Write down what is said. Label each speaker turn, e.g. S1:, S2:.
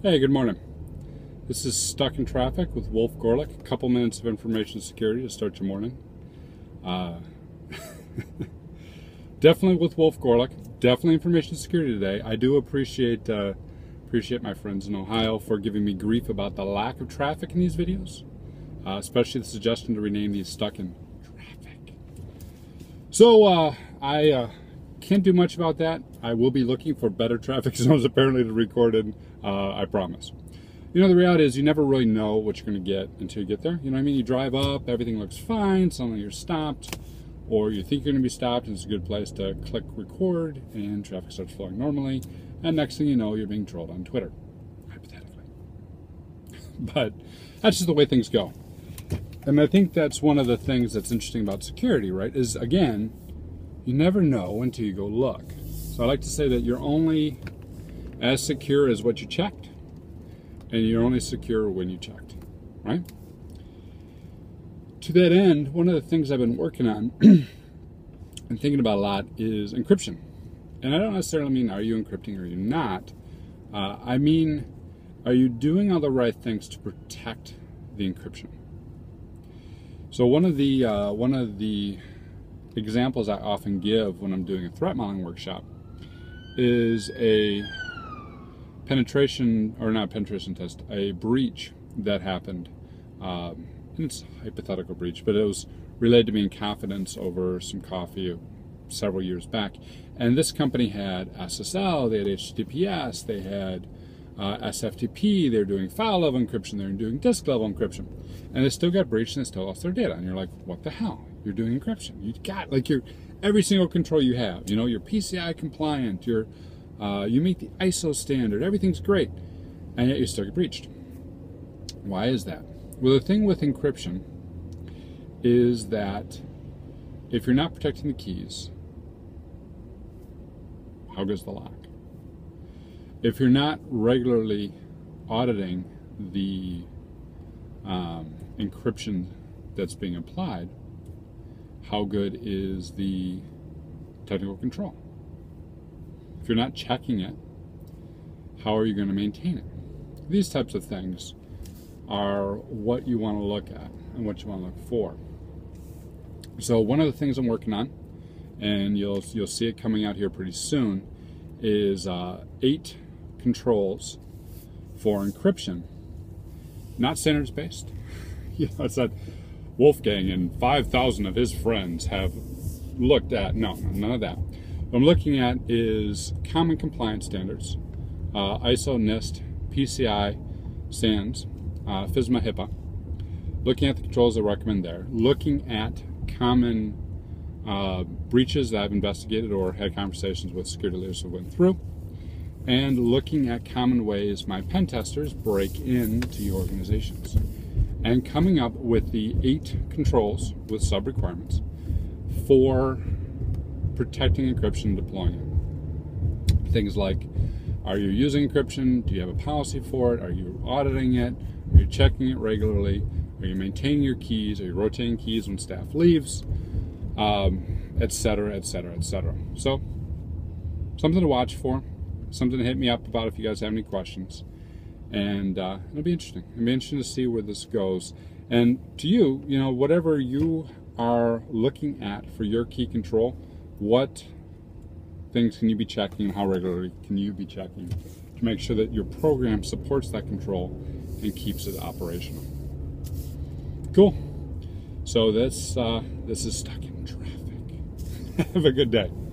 S1: Hey, good morning. This is Stuck in Traffic with Wolf Gorlick. A couple minutes of information security to start your morning. Definitely with Wolf Gorlick. Definitely information security today. I do appreciate my friends in Ohio for giving me grief about the lack of traffic in these videos, especially the suggestion to rename these Stuck in Traffic. So I can't do much about that. I will be looking for better traffic zones apparently to record in, I promise. You know, the reality is you never really know what you're going to get until you get there. You know what I mean? You drive up, everything looks fine, suddenly you're stopped, or you think you're going to be stopped, and it's a good place to click record, and traffic starts flowing normally, and next thing you know, you're being trolled on Twitter, hypothetically. But that's just the way things go. And I think that's one of the things that's interesting about security, right? Is, again, you never know until you go look. So I like to say that you're only as secure as what you checked, and you're only secure when you checked, right? To that end, one of the things I've been working on and thinking about a lot is encryption. And I don't necessarily mean are you encrypting or are you not. I mean, are you doing all the right things to protect the encryption? So one of the examples I often give when I'm doing a threat modeling workshop is a a breach that happened. And it's a hypothetical breach, but it was related to me in confidence over some coffee several years back. And this company had SSL, they had HTTPS, they had SFTP, they were doing file level encryption, they were doing disk level encryption. And they still got breached and they still lost their data. And you're like, what the hell? You're doing encryption. You got like every single control you have. You know, you're PCI compliant, you meet the ISO standard, everything's great, and yet you still get breached. Why is that? Well, the thing with encryption is that if you're not protecting the keys, how goes the lock? If you're not regularly auditing the encryption that's being applied, how good is the technical control? If you're not checking it, how are you going to maintain it? These types of things are what you want to look at and what you want to look for. So one of the things I'm working on, and you'll see it coming out here pretty soon, is 8 controls for encryption. Not standards based. You know, it's that Wolfgang and 5,000 of his friends have looked at. No, none of that. What I'm looking at is common compliance standards, ISO, NIST, PCI, SANS, FISMA, HIPAA. Looking at the controls I recommend there. Looking at common breaches that I've investigated or had conversations with security leaders who went through. And looking at common ways my pen testers break into your organizations. And coming up with the 8 controls with sub-requirements for protecting encryption and deploying it. Things like, are you using encryption? Do you have a policy for it? Are you auditing it? Are you checking it regularly? Are you maintaining your keys? Are you rotating keys when staff leaves? Etc., etc., etc. So, something to watch for, something to hit me up about if you guys have any questions. And it'll be interesting. It'll be interesting to see where this goes. And to you, you know, whatever you are looking at for your key control, what things can you be checking and how regularly can you be checking to make sure that your program supports that control and keeps it operational. Cool. So this is Stuck in Traffic. Have a good day.